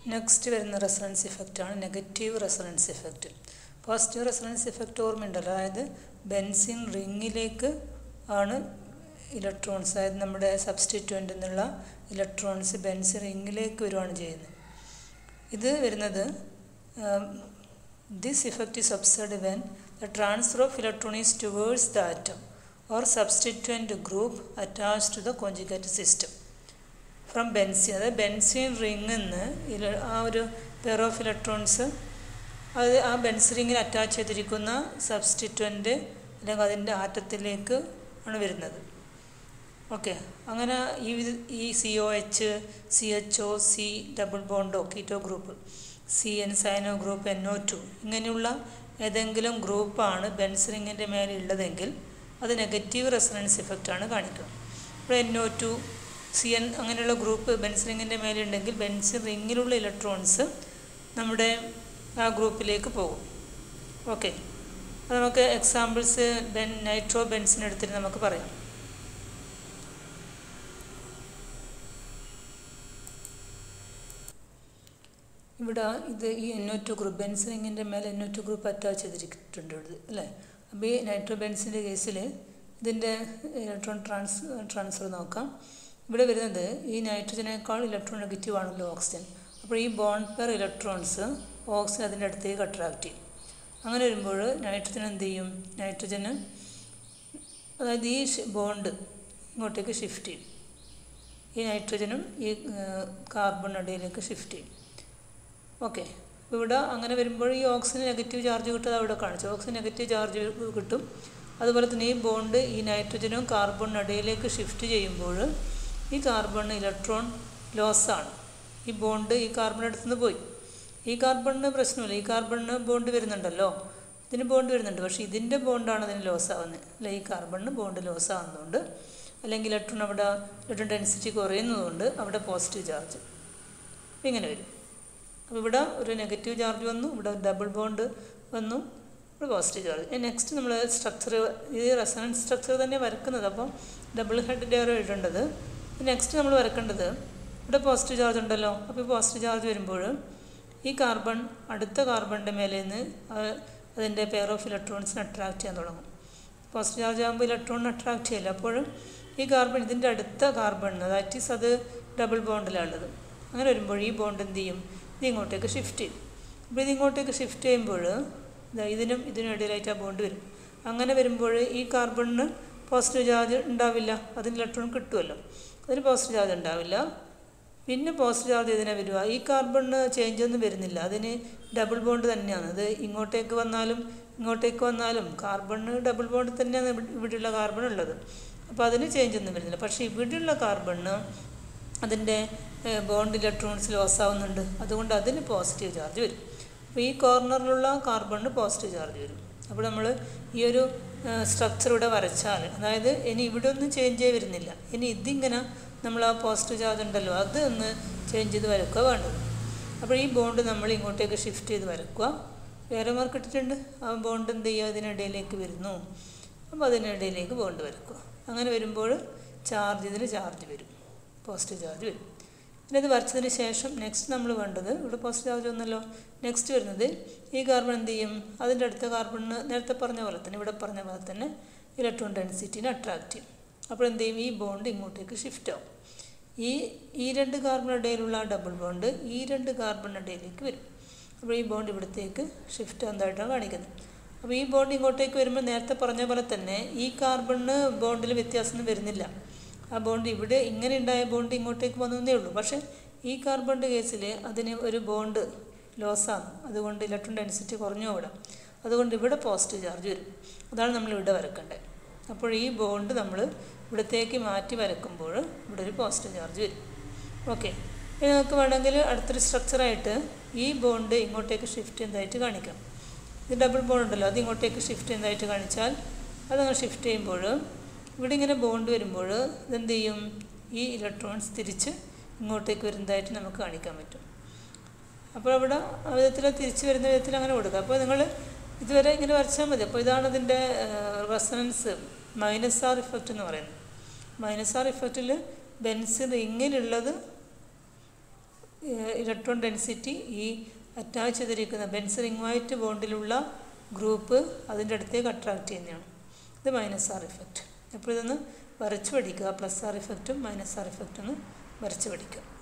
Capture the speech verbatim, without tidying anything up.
Next വരുന്ന resonance ഇഫക്റ്റാണ് negative resonance effect. Positive resonance effect ഓർമ്മയുണ്ടല്ലോ, അതായത് ബെൻസിൻ റിങ്ങിലേക്ക് ആണ് ഇലക്ട്രോൺസ്, അതായത് നമ്മുടെ സബ്സ്റ്റിറ്റ്യൂവൻ്റിൽ നിന്നുള്ള ഇലക്ട്രോൺസ് ബെൻസിൻ റിങ്ങിലേക്ക് വരുവാണ് ചെയ്യുന്നത്. ഇത് വരുന്നത് this effect is observed when the transfer of electron is towards the atom or substituent group attached to the conjugate system from benzene. അതായത് ബെൻസിൻ റിങ്ങിൽ നിന്ന് ആ ഒരു പെയർ ഓഫ് ഇലക്ട്രോൺസ് അത് ആ ബെൻസിൻ റിങ്ങിൽ അറ്റാച്ച് ചെയ്തിരിക്കുന്ന സബ്സ്റ്റിറ്റ്യൂവൻ്റ് അല്ലെങ്കിൽ അതിൻ്റെ ആറ്റത്തിലേക്ക് ആണ് വരുന്നത്. ഓക്കെ, അങ്ങനെ ഈ ഈ C O H, C H O, C double ബോണ്ടോ keto group, C N cyano group, N O to ഇങ്ങനെയുള്ള ഏതെങ്കിലും ഗ്രൂപ്പാണ് ബെൻസിൻ റിങ്ങിൻ്റെ മേലെ ഉള്ളതെങ്കിൽ അത് നെഗറ്റീവ് റെസൊണൻസ് ഇഫക്റ്റാണ് കാണിക്കുക. ഇപ്പോൾ N O two, C N അങ്ങനെയുള്ള ഗ്രൂപ്പ് ബെൻസിൻ റിങ്ങിൻ്റെ മേലെ ഉണ്ടെങ്കിൽ ബെൻസിൻ റിങ്ങിലുള്ള ഇലക്ട്രോൺസ് നമ്മുടെ ആ ഗ്രൂപ്പിലേക്ക് പോകും. ഓക്കെ, അത് നമുക്ക് എക്സാമ്പിൾസ് ബെൻ നൈട്രോ ബെൻസിൻ എടുത്തിട്ട് നമുക്ക് പറയാം. ഇവിടെ ഇത് ഈ N O two group benzene റിങ്ങിൻ്റെ മേലെ N O two group attach ചെയ്തിരിക്കുന്നുണ്ട് ഇവിടെ, അല്ലേ? അപ്പോൾ ഈ നൈട്രോ ബെൻസിൻ്റെ കേസിൽ ഇതിൻ്റെ ഇലക്ട്രോൺ ട്രാൻസ് ട്രാൻസ്ഫർ നോക്കാം. ഇവിടെ വരുന്നത് ഈ നൈട്രജനേക്കാൾ ഇലക്ട്രോൺ നെഗറ്റീവ് ആണല്ലോ ഓക്സിജൻ. അപ്പോൾ ഈ ബോണ്ട് പെയർ ഇലക്ട്രോൺസ് ഓക്സിജൻ അതിൻ്റെ അടുത്തേക്ക് അട്രാക്റ്റ് ചെയ്യും. അങ്ങനെ വരുമ്പോൾ നൈട്രജൻ എന്ത് ചെയ്യും? നൈട്രജന് അതായത് ഈ ബോണ്ട് ഇങ്ങോട്ടേക്ക് ഷിഫ്റ്റ് ചെയ്യും. ഈ നൈട്രജനും ഈ കാർബൺ ഇടയിലേക്ക് ഷിഫ്റ്റ് ചെയ്യും. ഓക്കെ, അപ്പോൾ ഇവിടെ അങ്ങനെ വരുമ്പോൾ ഈ ഓക്സിജൻ നെഗറ്റീവ് ചാർജ് കിട്ടുന്നത് അവിടെ കാണിച്ചു. ഓക്സിജൻ നെഗറ്റീവ് ചാർജ് കിട്ടും. അതുപോലെ തന്നെ ഈ ബോണ്ട് ഈ നൈട്രജനും കാർബണിനും ഇടയിലേക്ക് ഷിഫ്റ്റ് ചെയ്യുമ്പോൾ ഈ കാർബണിന് ഇലക്ട്രോൺ ലോസാണ്. ഈ ബോണ്ട് ഈ കാർബൺ അടുത്തുനിന്ന് പോയി. ഈ കാർബണിന് പ്രശ്നമില്ല, ഈ കാർബണിന് ബോണ്ട് വരുന്നുണ്ടല്ലോ, ഇതിന് ബോണ്ട് വരുന്നുണ്ട്. പക്ഷേ ഇതിൻ്റെ ബോണ്ടാണ് അതിന് ലോസ് ആവുന്നത്, അല്ല ഈ കാർബണിന് ബോണ്ട് ലോസ് ആവുന്നതുകൊണ്ട്, അല്ലെങ്കിൽ ഇലക്ട്രോൺ അവിടെ ഇലക്ട്രോൺ ഡെൻസിറ്റി കുറയുന്നതുകൊണ്ട് അവിടെ പോസിറ്റീവ് ചാർജ് ഇങ്ങനെ വരും. അപ്പോൾ ഇവിടെ ഒരു നെഗറ്റീവ് ചാർജ് വന്നു, ഇവിടെ ഡബിൾ ബോണ്ട് വന്നു, ഇവിടെ പോസിറ്റീവ് ചാർജ്. നെക്സ്റ്റ് നമ്മൾ സ്ട്രക്ചർ, ഈ റെസൊണൻസ് സ്ട്രക്ചർ തന്നെ വരക്കുന്നത്. അപ്പോൾ ഡബിൾ ഹെഡിൻ്റെ ആണ് എഴുതേണ്ടത്. നെക്സ്റ്റ് നമ്മൾ വരക്കേണ്ടത് ഇവിടെ പോസിറ്റീവ് ചാർജ് ഉണ്ടല്ലോ. അപ്പോൾ ഈ പോസിറ്റീവ് ചാർജ് വരുമ്പോൾ ഈ കാർബൺ അടുത്ത കാർബണിൻ്റെ മേലെ നിന്ന് അതിൻ്റെ പെയർ ഓഫ് ഇലക്ട്രോൺസിനെ അട്രാക്റ്റ് ചെയ്യാൻ തുടങ്ങും. പോസിറ്റീവ് ചാർജ് ആകുമ്പോൾ ഇലക്ട്രോണിനെ അട്രാക്റ്റ് ചെയ്യില്ല. അപ്പോൾ ഈ കാർബൺ ഇതിൻ്റെ അടുത്ത കാർബണിന്, ദാറ്റ് ഈസ് അത് ഡബിൾ ബോണ്ടിലാണുള്ളത്. അങ്ങനെ വരുമ്പോൾ ഈ ബോണ്ട് എന്ത് ചെയ്യും? ഇത് ഇങ്ങോട്ടേക്ക് ഷിഫ്റ്റ് ചെയ്യും. അപ്പോൾ ഇത് ഇങ്ങോട്ടേക്ക് ഷിഫ്റ്റ് ചെയ്യുമ്പോൾ ഇതിനും ഇതിനും ഇടയിലായിട്ട് ആ ബോണ്ട് വരും. അങ്ങനെ വരുമ്പോൾ ഈ കാർബണിന് പോസിറ്റീവ് ചാർജ് ഉണ്ടാവില്ല, അതിന് ഇലക്ട്രോൺ കിട്ടുമല്ലോ, അതിന് പോസിറ്റീവ് ചാർജ് ഉണ്ടാവില്ല. പിന്നെ പോസിറ്റീവ് ചാർജ് ഇതിനെ വരിക, ഈ കാർബണിന് ചേഞ്ച് ഒന്നും വരുന്നില്ല, അതിന് ഡബിൾ ബോണ്ട് തന്നെയാണ്. അത് ഇങ്ങോട്ടേക്ക് വന്നാലും ഇങ്ങോട്ടേക്ക് വന്നാലും കാർബണിന് ഡബിൾ ബോണ്ട് തന്നെയാണ് ഇവിടെയുള്ള കാർബൺ ഉള്ളത്. അപ്പോൾ അതിന് ചേഞ്ച് ഒന്നും വരുന്നില്ല. പക്ഷേ ഇവിടെയുള്ള കാർബണിന് അതിൻ്റെ ബോണ്ട് ഇലക്ട്രോൺസ് ലോസ് ആവുന്നുണ്ട്, അതുകൊണ്ട് അതിന് പോസിറ്റീവ് ചാർജ് വരും. അപ്പോൾ ഈ കോർണറിലുള്ള കാർബണിന് പോസിറ്റീവ് ചാർജ് വരും. അപ്പോൾ നമ്മൾ ഈ ഒരു സ്ട്രക്ചർ ഇവിടെ വരച്ചാൽ, അതായത് ഇനി ഇവിടെ ഒന്നും ചേഞ്ച് ചെയ്ത് വരുന്നില്ല, ഇനി ഇതിങ്ങനെ നമ്മൾ ആ പോസിറ്റീവ് ചാർജ് ഉണ്ടല്ലോ അത് ഒന്ന് ചേഞ്ച് ചെയ്ത് വരക്കുക വേണ്ടത്. അപ്പോൾ ഈ ബോണ്ട് നമ്മൾ ഇങ്ങോട്ടേക്ക് ഷിഫ്റ്റ് ചെയ്ത് വരക്കുക. വേറെ മാർക്ക് ഇട്ടിട്ടുണ്ട്. ആ ബോണ്ട് എന്ത് ചെയ്യുക? അതിനിടയിലേക്ക് വരുന്നു. അപ്പോൾ അതിനിടയിലേക്ക് ബോണ്ട് വരക്കുക. അങ്ങനെ വരുമ്പോൾ ചാർജ് ഇതിന് ചാർജ് വരും, പോസിറ്റീവ് ചാർജ് വരും. പിന്നെ ഇത് വരച്ചതിന് ശേഷം നെക്സ്റ്റ് നമ്മൾ വേണ്ടത്, ഇവിടെ പോസിറ്റീവ് ചാർജ് വന്നല്ലോ, നെക്സ്റ്റ് വരുന്നത് ഈ കാർബൺ എന്ത് ചെയ്യും? അതിൻ്റെ അടുത്ത കാർബണിന് നേരത്തെ പറഞ്ഞ പോലെ തന്നെ ഇവിടെ പറഞ്ഞ പോലെ തന്നെ ഇലക്ട്രോൺ ഡെൻസിറ്റിനെ അട്രാക്റ്റ് ചെയ്യും. അപ്പോൾ എന്ത് ചെയ്യും? ഈ ബോണ്ട് ഇങ്ങോട്ടേക്ക് ഷിഫ്റ്റ് ആവും. ഈ ഈ രണ്ട് കാർബണിൻ്റെ ഇടയിലുള്ള ഡബിൾ ബോണ്ട് ഈ രണ്ട് കാർബണിൻ്റെ ഇടയിലേക്ക് വരും. അപ്പോൾ ഈ ബോണ്ട് ഇവിടത്തേക്ക് ഷിഫ്റ്റ് ആവുന്നതായിട്ടാണ് കാണിക്കുന്നത്. അപ്പോൾ ഈ ബോണ്ട് ഇങ്ങോട്ടേക്ക് വരുമ്പോൾ നേരത്തെ പറഞ്ഞ പോലെ തന്നെ ഈ കാർബണിന് ബോണ്ടിൽ വ്യത്യാസമൊന്നും വരുന്നില്ല. ആ ബോണ്ട് ഇവിടെ ഇങ്ങനെ ഉണ്ടായ ബോണ്ട് ഇങ്ങോട്ടേക്ക് വന്നതേ ഉള്ളൂ. പക്ഷേ ഈ കാർബണിൻ്റെ കേസിൽ അതിന് ഒരു ബോണ്ട് ലോസാണ്, അതുകൊണ്ട് ഇലക്ട്രോൺ ഡെൻസിറ്റി കുറഞ്ഞു ഇവിടെ, അതുകൊണ്ട് ഇവിടെ പോസിറ്റീവ് ചാർജ് വരും. അതാണ് നമ്മൾ ഇവിടെ വരക്കേണ്ടത്. അപ്പോൾ ഈ ബോണ്ട് നമ്മൾ ഇവിടത്തേക്ക് മാറ്റി വരക്കുമ്പോൾ ഇവിടെ ഒരു പോസിറ്റീവ് ചാർജ് വരും. ഓക്കെ, ഇനി നമുക്ക് വേണമെങ്കിൽ അടുത്തൊരു സ്ട്രക്ചറായിട്ട് ഈ ബോണ്ട് ഇങ്ങോട്ടേക്ക് ഷിഫ്റ്റ് ചെയ്യുന്നതായിട്ട് കാണിക്കാം. ഇത് ഡബിൾ ബോണ്ട് ഉണ്ടല്ലോ, അത് ഇങ്ങോട്ടേക്ക് ഷിഫ്റ്റ് ചെയ്യുന്നതായിട്ട് കാണിച്ചാൽ അതങ്ങനെ ഷിഫ്റ്റ് ചെയ്യുമ്പോൾ ഇവിടെ ഇങ്ങനെ ബോണ്ട് വരുമ്പോൾ ഇതെന്ത് ചെയ്യും? ഈ ഇലക്ട്രോൺസ് തിരിച്ച് ഇങ്ങോട്ടേക്ക് വരുന്നതായിട്ട് നമുക്ക് കാണിക്കാൻ പറ്റും. അപ്പോൾ അവിടെ ആ വിധത്തിൽ തിരിച്ച് വരുന്ന വിധത്തിൽ അങ്ങനെ കൊടുക്കുക. അപ്പോൾ നിങ്ങൾ ഇതുവരെ ഇങ്ങനെ വരച്ചാൽ മതി. അപ്പോൾ ഇതാണ് ഇതിൻ്റെ റെസൊണൻസ് മൈനസ് ആർ ഇഫക്റ്റ് എന്ന് പറയുന്നത്. മൈനസ് ആർ ഇഫക്റ്റിൽ ബെൻസിൻ റിങ്ങിലുള്ളത് ഇലക്ട്രോൺ ഡെൻസിറ്റി ഈ അറ്റാച്ച് ചെയ്തിരിക്കുന്ന ബെൻസ് റിങ്ങുമായിട്ട് ബോണ്ടിലുള്ള ഗ്രൂപ്പ് അതിൻ്റെ അടുത്തേക്ക് അട്രാക്റ്റ് ചെയ്യുന്നതാണ്. ഇത് മൈനസ് ആർ ഇഫക്റ്റ്. അപ്പോൾ ഇതൊന്ന് വരച്ച് പഠിക്കുക. പ്ലസ് ആർ ഇഫക്റ്റും മൈനസ് ആർ ഇഫക്റ്റും ഒന്ന് വരച്ച് പഠിക്കുക.